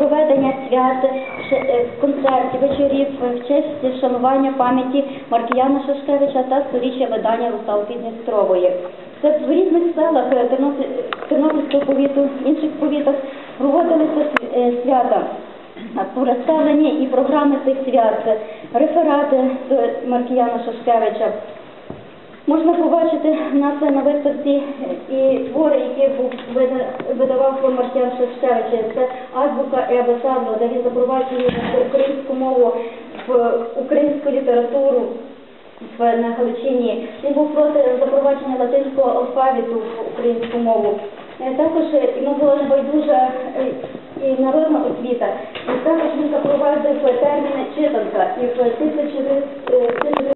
проведення свят, концертів, вечорів в честь шанування пам'яті Маркіяна Шашкевича та сторіччя видання Русалки-Дністрової. Це в різних селах Тернопільського повіту, інших повітах проводилися свята по розставленні і програми цих свят, реферати до Маркіяна Шашкевича. Можна побачити на виставці і твори, які видавав Маркіян Шашкевич. Це азбука і абецадно, де він запроваджує українську мову, в українську літературу на Галичині. Він був проти запровадження латинського алфавіту в українську мову. Також йому була небайдужа і народна освіта. І також він запроваджував терміни читанка. І в